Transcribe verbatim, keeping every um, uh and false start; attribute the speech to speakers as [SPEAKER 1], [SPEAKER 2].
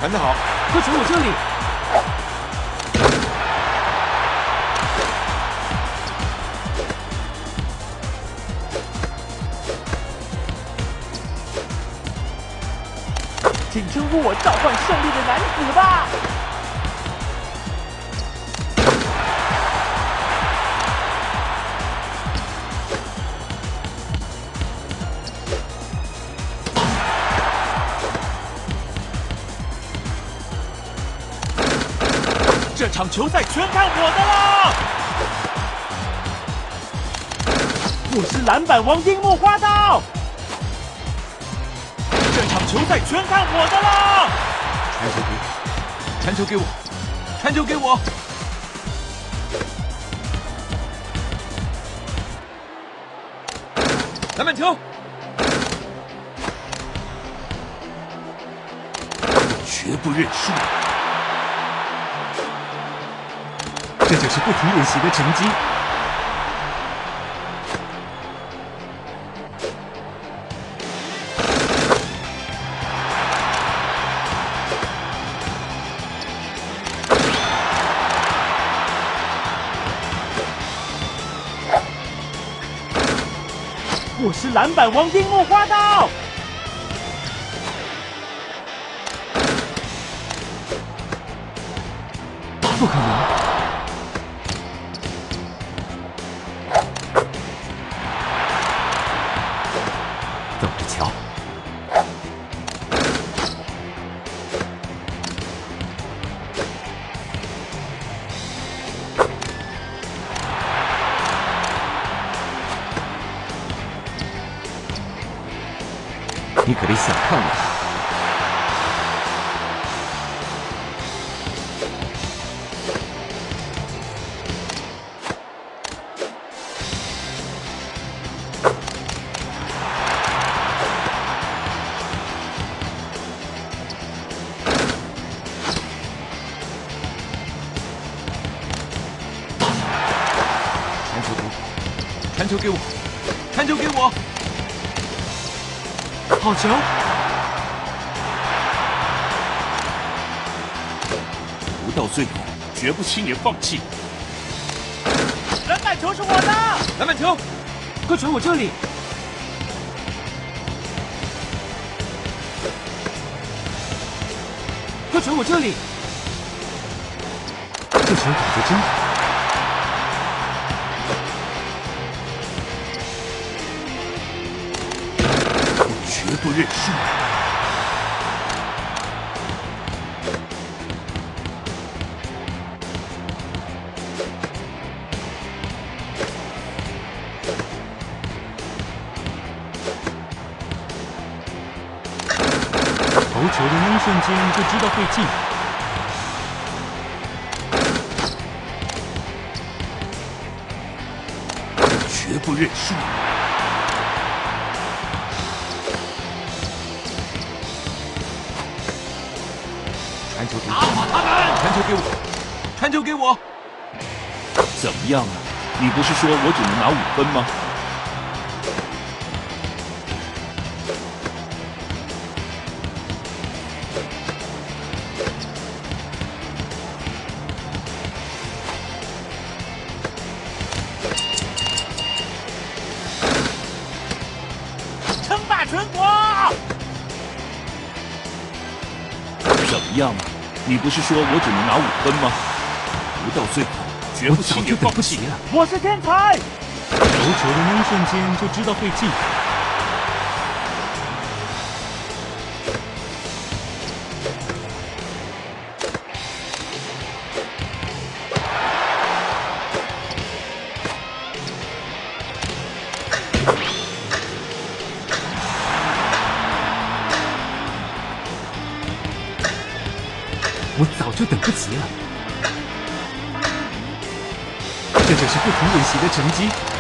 [SPEAKER 1] 传得好，
[SPEAKER 2] 快传我这里！请称呼我召唤胜利的男子吧！这场球赛全看我的啦！我是篮板王樱木花道。这场球赛全看我的啦！
[SPEAKER 1] 传球给我，传球给我，传球给我！篮板球！
[SPEAKER 3] 绝不认输。
[SPEAKER 2] 这就是不停练习的成绩。我是篮板王樱木花道。不可能！等着瞧！你可得小看我。
[SPEAKER 1] 传球给我，传球给我！
[SPEAKER 2] 好球！
[SPEAKER 3] 不到最后，绝不轻言放弃。
[SPEAKER 2] 篮板球是我的！
[SPEAKER 1] 篮板球，
[SPEAKER 2] 快传我这里！快传我这里！这球打得真好！
[SPEAKER 3] 绝不认输！
[SPEAKER 2] 投球的那一瞬间就知道会进。
[SPEAKER 3] 绝不认输！
[SPEAKER 1] 传球给我，传球给我，传球给我！
[SPEAKER 3] 怎么样啊？你不是说我只能拿五分吗？
[SPEAKER 2] 称霸全国！
[SPEAKER 3] 怎么样啊？你不是说我只能拿五分吗？不到最后，绝不轻言放弃。
[SPEAKER 2] 我是天才！投球的那一瞬间就知道会进。我早就等不及了。这就是不停练习的成绩。